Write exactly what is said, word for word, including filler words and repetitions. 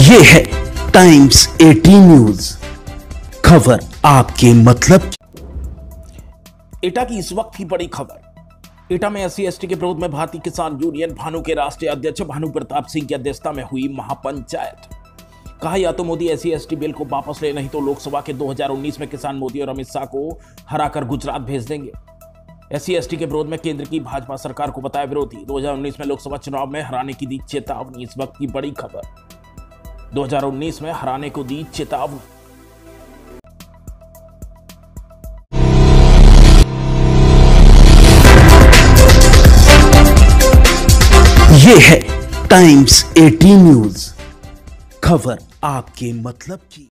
ये है टाइम्स अठारह न्यूज, खबर आपके मतलब की। एटा की इस वक्त की बड़ी खबर। एटा में एस सी एस टी के विरोध में भारतीय किसान यूनियन भानु के राष्ट्रीय अध्यक्ष भानु प्रताप सिंह की अध्यक्षता में हुई महापंचायत। कहा या तो मोदी एस सी एस टी बिल को वापस ले, नहीं तो लोकसभा के दो हज़ार उन्नीस में किसान मोदी और अमित शाह को हराकर गुजरात भेज देंगे। एस सी एस टी के विरोध में केंद्र की भाजपा सरकार को बताया विरोधी। दो हज़ार उन्नीस में लोकसभा चुनाव में हराने की दी चेतावनी। इस वक्त की बड़ी खबर। दो हज़ार उन्नीस में हराने को दी चेतावनी। ये है टाइम्स अठारह न्यूज, खबर आपके मतलब की।